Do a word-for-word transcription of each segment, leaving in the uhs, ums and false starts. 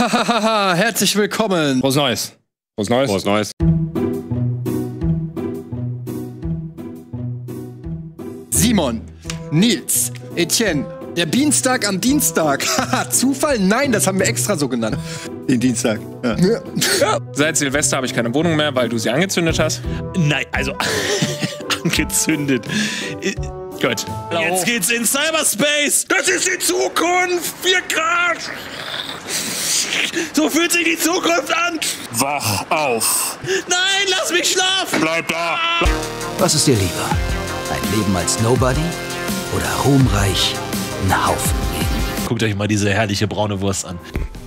Hahaha, herzlich willkommen. Frohes Neues. Frohes Neues. Frohes Neues. Simon, Nils, Etienne, der Dienstag am Dienstag. Haha, Zufall? Nein, das haben wir extra so genannt. Den Dienstag. Ja. Ja. Seit Silvester habe ich keine Wohnung mehr, weil du sie angezündet hast. Nein, also angezündet. Gut. Jetzt geht's in Cyberspace. Das ist die Zukunft. vier Grad. So fühlt sich die Zukunft an. Wach auf. Nein, lass mich schlafen. Bleib da. Was ist dir lieber? Ein Leben als Nobody oder ruhmreich einen Haufen Regen? Guckt euch mal diese herrliche braune Wurst an.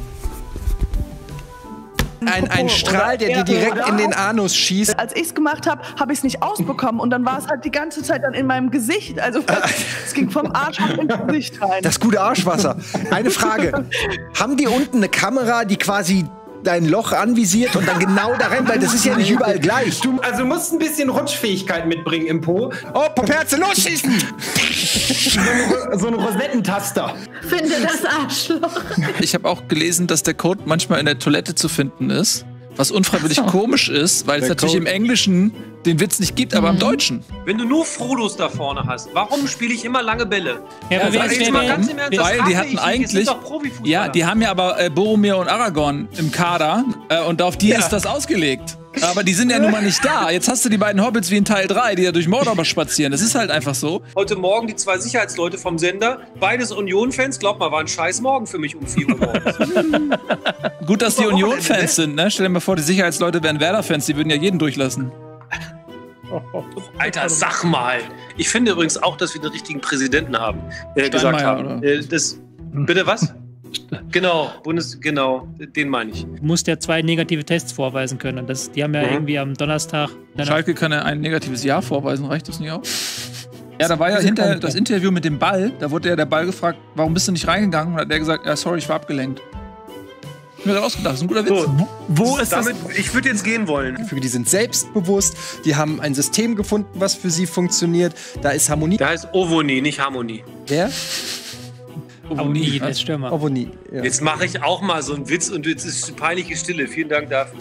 Ein, ein Strahl, der dir direkt in den Anus schießt. Als ich es gemacht habe, habe ich es nicht ausbekommen und dann war es halt die ganze Zeit dann in meinem Gesicht. Also es ging vom Arsch ins Gesicht rein. Das gute Arschwasser. Eine Frage. Haben die unten eine Kamera, die quasi dein Loch anvisiert und dann genau da rein, weil das ist ja nicht überall gleich. Du, also du musst ein bisschen Rutschfähigkeit mitbringen im Po. Oh, Poperze, losschießen! so, eine, so ein Rosettentaster. Finde das Arschloch. Ich habe auch gelesen, dass der Code manchmal in der Toilette zu finden ist. Was unfreiwillig so. komisch ist, weil der es natürlich Code. im Englischen den Witz nicht gibt, aber mhm. im Deutschen. Wenn du nur Frodos da vorne hast, warum spiele ich immer lange Bälle? Ja, aber ja, jetzt mal ganz im Ernst, weil die hatten eigentlich, ja, die haben ja aber äh, Boromir und Aragorn im Kader äh, und auf die ja. ist das ausgelegt. Aber die sind ja nun mal nicht da. Jetzt hast du die beiden Hobbits wie in Teil drei, die ja durch Mordor spazieren. Das ist halt einfach so. Heute Morgen die zwei Sicherheitsleute vom Sender, beides Union-Fans, glaub mal, war ein scheiß Morgen für mich um vier Uhr morgens. Gut, dass die Union-Fans sind, ne? Stell dir mal vor, die Sicherheitsleute wären Werder-Fans, die würden ja jeden durchlassen. Alter, sag mal. Ich finde übrigens auch, dass wir den richtigen Präsidenten haben, der gesagt haben. Äh, das, bitte was? Genau, Bundes, genau, den meine ich. Du musst ja zwei negative Tests vorweisen können. Und das, die haben ja mhm. irgendwie am Donnerstag. Schalke kann ja ein negatives Jahr vorweisen, reicht das nicht auch? Ja, da war ja hinterher das Interview mit dem Ball. Da wurde ja der Ball gefragt, warum bist du nicht reingegangen? Und hat der gesagt, ja, sorry, ich war abgelenkt. Ich mir ausgedacht, das ist ein guter Witz. So, wo ist damit? Das? Ich würde jetzt gehen wollen. Die sind selbstbewusst, die haben ein System gefunden, was für sie funktioniert. Da ist Harmonie. Da heißt Ovoni, nicht Harmonie. Wer? Ovoni, der Stürmer. Ovoni, ja. Jetzt mache ich auch mal so einen Witz und jetzt ist peinliche Stille. Vielen Dank dafür.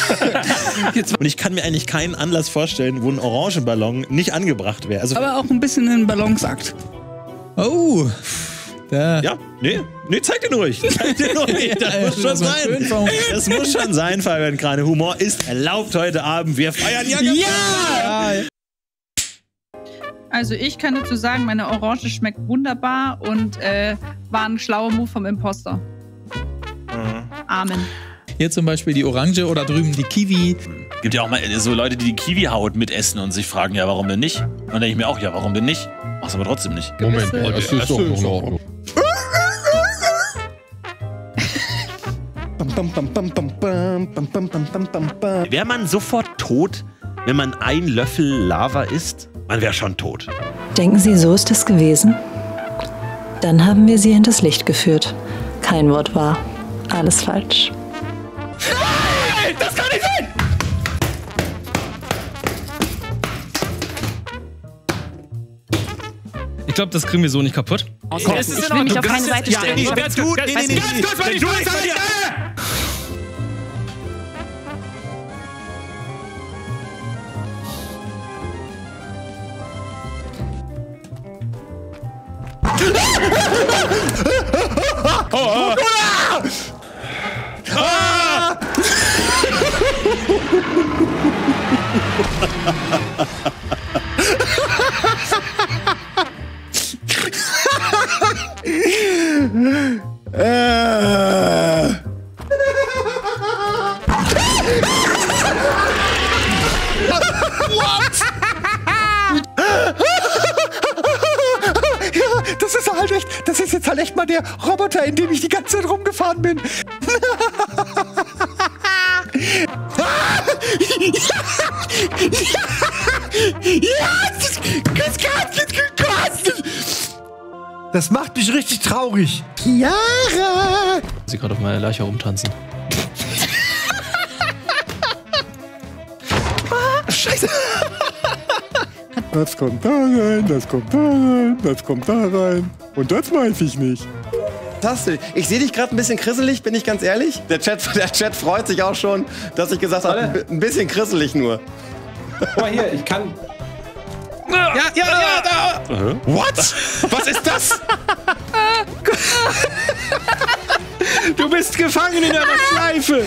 Und ich kann mir eigentlich keinen Anlass vorstellen, wo ein Orangenballon nicht angebracht wäre. Also aber auch ein bisschen ein Balanceakt. Oh. Da. Ja, nee, nee, zeig den ruhig. Zeig den ruhig. Das muss schon sein. Das muss schon sein, Fabian Krane. Humor ist erlaubt heute Abend. Wir feiern ja. Ja! Also ich kann dazu sagen, meine Orange schmeckt wunderbar und äh, war ein schlauer Move vom Imposter. Mhm. Amen. Hier zum Beispiel die Orange oder drüben die Kiwi. Gibt ja auch mal so Leute, die die Kiwi-Haut mitessen und sich fragen, ja, warum denn nicht? Und dann denke ich mir auch, ja, warum denn nicht? Mach's aber trotzdem nicht. Moment, das ist doch noch in Ordnung. Wäre man sofort tot, wenn man ein Löffel Lava isst? Man wäre schon tot. Denken Sie, so ist es gewesen? Dann haben wir Sie hinters Licht geführt. Kein Wort wahr. Alles falsch. Nein! Das kann nicht sein! Ich glaube, das kriegen wir so nicht kaputt. Ich will mich auf keine Seite stellen. Ja, wer tut? Nee, nee, nee, nee. Wenn du es von dir... Oh, oh. Ah! Das ist halt echt, das ist jetzt halt echt mal der Roboter, in dem ich die ganze Zeit rumgefahren bin. Das macht mich richtig traurig. Chiara! Sie gerade auf meiner Leiche rumtanzen. Scheiße! Das kommt da rein, das kommt da rein, das kommt da rein. Und das weiß ich nicht. Fantastisch. Ich sehe dich gerade ein bisschen krisselig, bin ich ganz ehrlich. Der Chat, der Chat freut sich auch schon, dass ich gesagt habe, ein bisschen krisselig nur. Guck mal hier, ich kann... Ja, ja, ja, da! Uh-huh. What? Was ist das? Du bist gefangen in einer Schleife!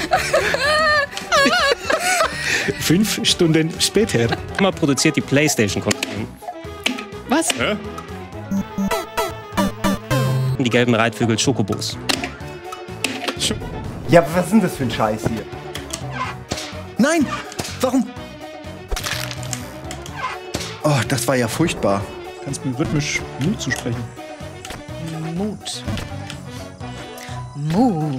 Fünf Stunden später. Man produziert die PlayStation-Konsolen. Was? Hä? Die gelben Reitvögel Schokobos. Ja, was ist denn das für ein Scheiß hier? Nein! Warum? Oh, das war ja furchtbar. Kannst mir rhythmisch Mut zusprechen. Mut. Mut.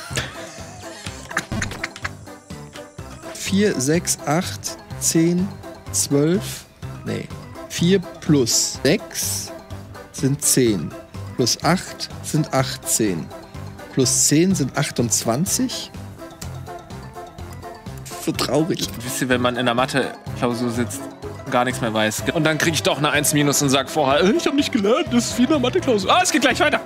vier, sechs, acht, zehn, zwölf. Nee. vier plus sechs sind zehn. Plus acht sind achtzehn. Plus zehn sind achtundzwanzig. So traurig. Wisst ihr, wenn man in der Mathe-Klausur sitzt, gar nichts mehr weiß. Und dann kriege ich doch eine eins minus und sag vorher, ich habe nicht gelernt, das ist wie eine Mathe-Klausur. Ah, es geht gleich weiter.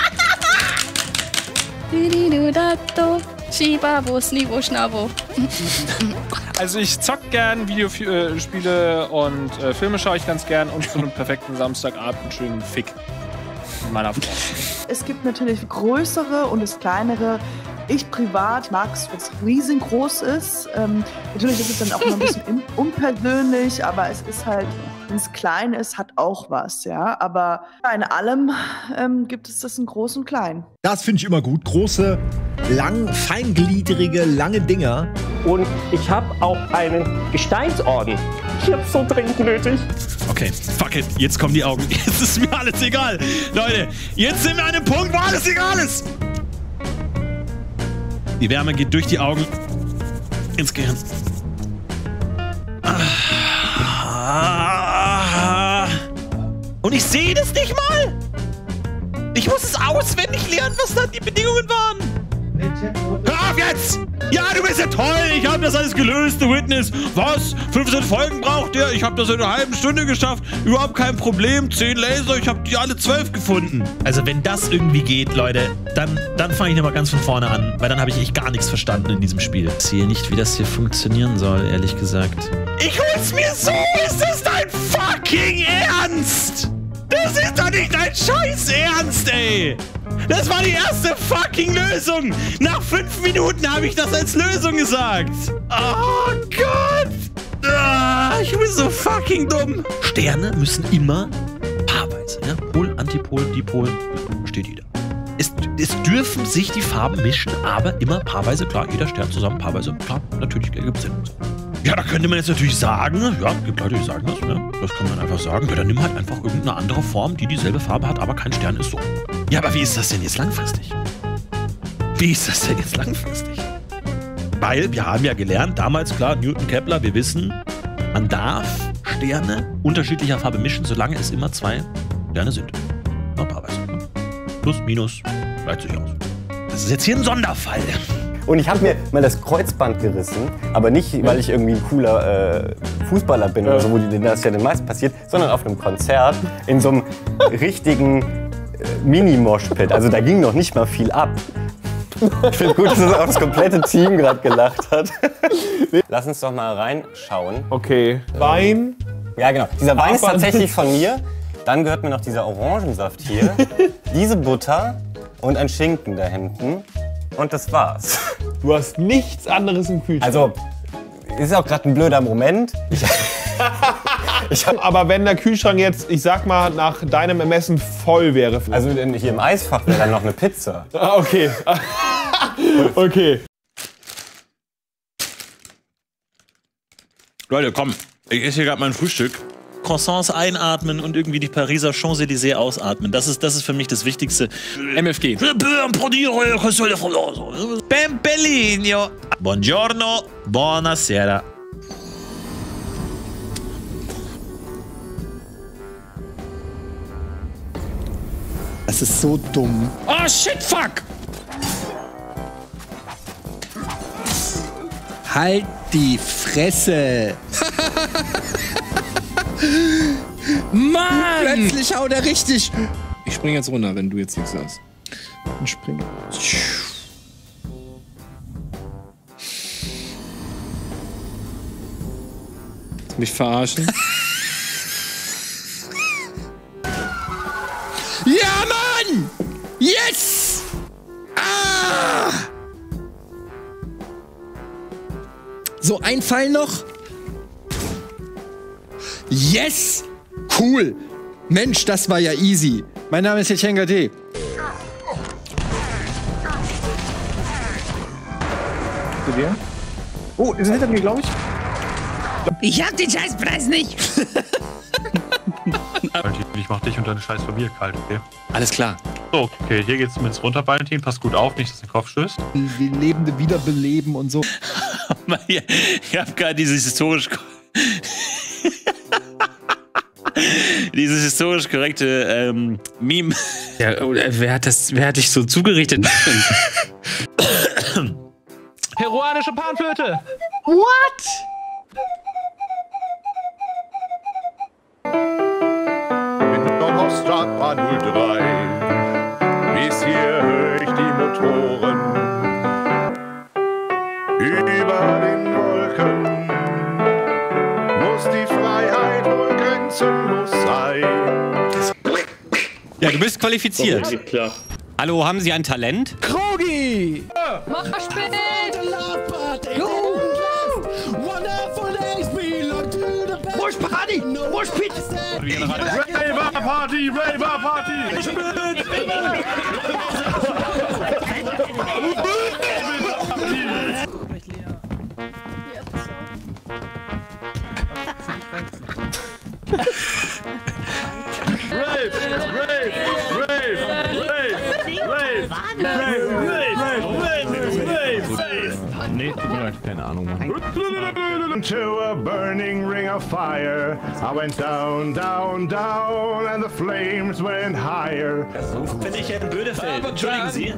Also ich zock gern Videospiele und äh, Filme schaue ich ganz gern und zu einem perfekten Samstagabend einen schönen Fick mit meiner Frau. Es gibt natürlich größere und das kleinere. Ich privat mag es, wenn es riesengroß ist. Ähm, natürlich ist es dann auch noch ein bisschen unpersönlich, aber es ist halt, wenn es klein ist, hat auch was, ja. Aber in allem ähm, gibt es das in groß und klein. Das finde ich immer gut. Große, lang, feingliedrige, lange Dinger. Und ich habe auch einen Gesteinsorden. Ich hab's so dringend nötig. Okay, fuck it. Jetzt kommen die Augen. Jetzt ist mir alles egal. Leute, jetzt sind wir an einem Punkt, wo alles egal ist. Die Wärme geht durch die Augen ins Gehirn. Und ich sehe das nicht mal. Ich muss es auswendig lernen, was dann die Bedingungen waren. Hör auf jetzt! Ja, du bist ja toll! Ich habe das alles gelöst, The Witness. Was? fünfzehn Folgen braucht ihr? Ich habe das in einer halben Stunde geschafft. Überhaupt kein Problem. zehn Laser, ich habe die alle zwölf gefunden. Also wenn das irgendwie geht, Leute, dann, dann fange ich nochmal ganz von vorne an. Weil dann habe ich echt gar nichts verstanden in diesem Spiel. Ich sehe nicht, wie das hier funktionieren soll, ehrlich gesagt. Ich hol's mir so! Ist das dein fucking Ernst? Das ist doch nicht dein Scheiß Ernst, ey! Das war die erste fucking Lösung! Nach fünf Minuten habe ich das als Lösung gesagt! Oh Gott! Ah, ich bin so fucking dumm! Sterne müssen immer paarweise, ja? Pol, Antipol, Dipol, steht jeder. Es, es dürfen sich die Farben mischen, aber immer paarweise, klar, jeder Stern zusammen, paarweise, klar, natürlich gibt es Sinn. Ja, da könnte man jetzt natürlich sagen, ja, gibt Leute, die sagen das, ne? Das kann man einfach sagen. Ja, dann nimm halt einfach irgendeine andere Form, die dieselbe Farbe hat, aber kein Stern ist so. Ja, aber wie ist das denn jetzt langfristig? Wie ist das denn jetzt langfristig? Weil wir haben ja gelernt, damals, klar, Newton, Kepler, wir wissen, man darf Sterne unterschiedlicher Farbe mischen, solange es immer zwei Sterne sind. Na, paarweise. Plus, minus, gleicht sich aus. Das ist jetzt hier ein Sonderfall. Und ich habe mir mal das Kreuzband gerissen, aber nicht, weil ich irgendwie ein cooler äh, Fußballer bin oder so, wo die, das ja den meisten passiert, sondern auf einem Konzert in so einem richtigen äh, Mini-Moshpit. Also da ging noch nicht mal viel ab. Ich finde gut, dass auch das komplette Team gerade gelacht hat. Lass uns doch mal reinschauen. Okay. Wein. Ja, genau. Dieser Wein ist tatsächlich von mir. Dann gehört mir noch dieser Orangensaft hier, diese Butter und ein Schinken da hinten. Und das war's. Du hast nichts anderes im Kühlschrank. Also, ist auch gerade ein blöder Moment. Ich, ich hab, Aber wenn der Kühlschrank jetzt, ich sag mal, nach deinem Ermessen voll wäre. Also hier im Eisfach wäre dann noch eine Pizza. Ah, okay. Okay. Leute, komm. Ich esse hier gerade mein Frühstück. Croissants einatmen und irgendwie die Pariser Champs-Élysées ausatmen. Das ist, das ist für mich das Wichtigste. M F G. Pempelino. Buongiorno, buonasera. Das ist so dumm. Oh shit, fuck! Halt die Fresse! Mann! Plötzlich haut er richtig. Ich spring jetzt runter, wenn du jetzt nichts sagst. springen. Mich verarschen. Ja, Mann! Yes! Ah! So, ein Pfeil noch. Yes! Cool! Mensch, das war ja easy. Mein Name ist Yetchenga D. Oh, die sind hinter mir, glaube ich. Ich hab den Scheißpreis nicht. Ich mach dich und deine scheiß Familie kalt, okay? Alles klar. So, okay, hier geht's zumindest runter, Valentin. Pass gut auf, nicht, dass der Kopf stößt. Wie Lebende wiederbeleben und so. Ich hab gerade dieses historisch... dieses historisch korrekte ähm, Meme. Ja, wer hat das, wer hat dich so zugerichtet? Peruanische Panflöte! What? Startbahn null drei. Bis hier höre ich die Motoren über den Wolken. Muss die Freiheit wohl grenzenlos sein. Ja, du bist qualifiziert. Okay, klar. Hallo, haben Sie ein Talent? Krogi! Mach spät! Mosh Party! Mosh Pit! Raver Party! Raver Party! Rave! Rave! Rave! Rave! Nee, tut mir leid, keine Ahnung, Mann. To a burning ring of fire, I went down, down, down, and the flames went higher. Bin ich in Bödefeld. Entschuldigen Sie.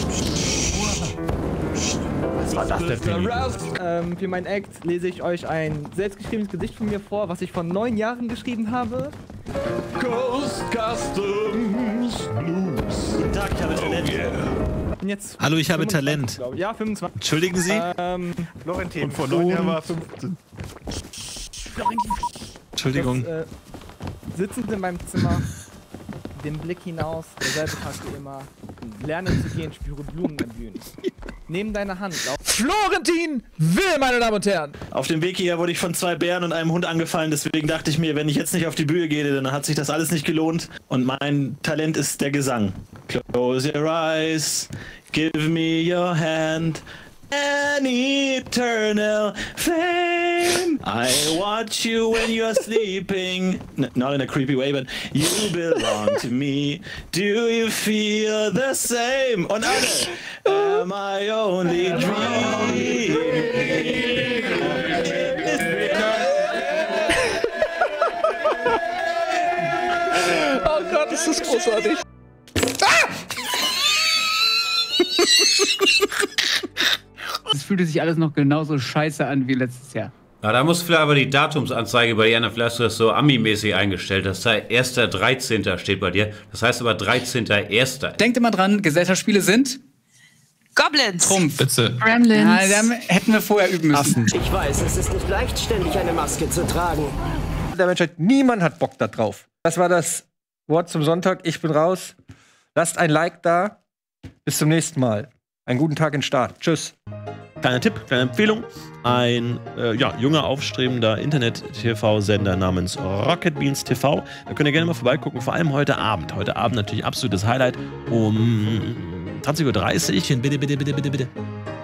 Was war das denn für ähm, Für mein Act lese ich euch ein selbstgeschriebenes Gedicht von mir vor, was ich vor neun Jahren geschrieben habe. Ghost Customs Blues. Guten Tag, ich habe Talent. Und jetzt Hallo, ich habe fünfundzwanzig, Talent. glaub ich. Ja, fünfundzwanzig. Entschuldigen Sie? Ähm, Florentin. Und vor neun Jahren war fünfzehn. Entschuldigung. Das, äh, sitzend in meinem Zimmer, den Blick hinaus, derselbe Tag wie immer. Lerne zu gehen, spüre Blumen erblühen. Nehmen deine Hand. Florentin Will, meine Damen und Herren! Auf dem Weg hierher wurde ich von zwei Bären und einem Hund angefallen, deswegen dachte ich mir, wenn ich jetzt nicht auf die Bühne gehe, dann hat sich das alles nicht gelohnt. Und mein Talent ist der Gesang. Close your eyes, give me your hand. An eternal flame. I watch you when you're sleeping. N not in a creepy way, but you belong to me. Do you feel the same? Und alle, am I only dreaming? Oh Gott, ist das großartig. Es fühlte sich alles noch genauso scheiße an wie letztes Jahr. Na, da muss vielleicht aber die Datumsanzeige bei dir ändern. Vielleicht hast du das so Ami-mäßig eingestellt. Das sei erster dreizehnter steht bei dir. Das heißt aber dreizehnter erster Denkt immer dran, Gesellschaftsspiele sind Goblins. Trumpf. Bitte. Gremlins. Ja, dann hätten wir vorher üben müssen. Ich weiß, es ist nicht leicht, ständig eine Maske zu tragen. Der Menschheit, niemand hat Bock da drauf. Das war das Wort zum Sonntag. Ich bin raus. Lasst ein Like da. Bis zum nächsten Mal. Einen guten Tag in Start. Tschüss. Kleiner Tipp, kleine Empfehlung. Ein äh, ja, junger, aufstrebender Internet-T V-Sender namens Rocket Beans T V. Da könnt ihr gerne mal vorbeigucken, vor allem heute Abend. Heute Abend natürlich absolutes Highlight um zwanzig Uhr dreißig. Bitte, bitte, bitte, bitte, bitte.